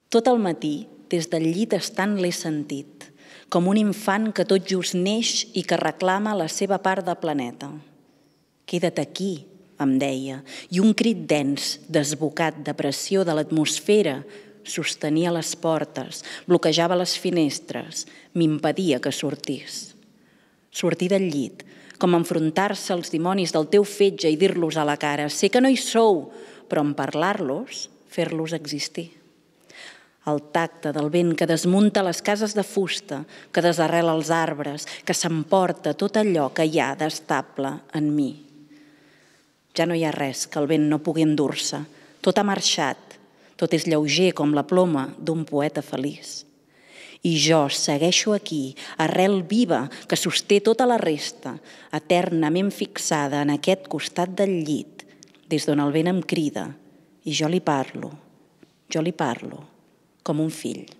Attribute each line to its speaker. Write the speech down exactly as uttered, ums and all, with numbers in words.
Speaker 1: Tot el matí, des del llit estant l'he sentit, com un infant que tot just neix i que reclama la seva part de planeta. Queda't aquí, em deia, i un crit dens, desbocat de pressió de l'atmosfera, sostenia les portes, bloquejava les finestres, m'impedia que sortís. Sortir del llit, com enfrontar-se als dimonis del teu fetge i dir-los a la cara: sé que no hi sou, però en parlar-los, fer-los existir. El tacte del vent que desmunta les cases de fusta, que desarrela els arbres, que s'emporta tot allò que hi ha d'estable en mi. Ja no hi ha res que el vent no pugui endur-se. Tot ha marxat, tot és lleuger com la ploma d'un poeta feliç. I jo segueixo aquí, arrel viva que sosté tota la resta, eternament fixada en aquest costat del llit, des d'on el vent em crida, i jo li parlo, jo li parlo, com un fill.